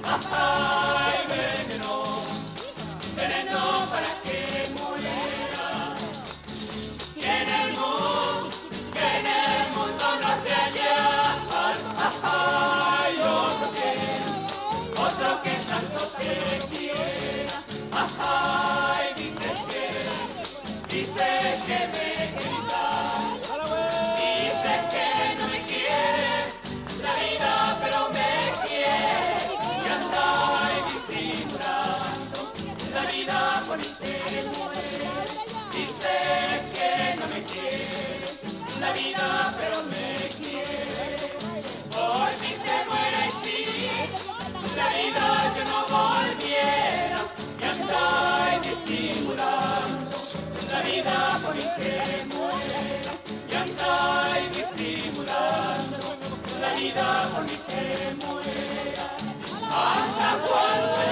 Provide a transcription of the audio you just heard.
Ay, veneno, veneno para que muera. Que en el mundo no te hallas. Ay, otro que tanto te quiera. Ay, dice que me gritas. Dice que no me quieres la vida, pero me quieres. Y anda disimulando la vida por interés. Dice que no me quieres la vida, pero me quieres. Por mí te mueres si la vida yo no volviera. Y anda disimulando la vida por mí te muera. Y anda disimulando la vida por mí te muera. ¿Hasta cuándo?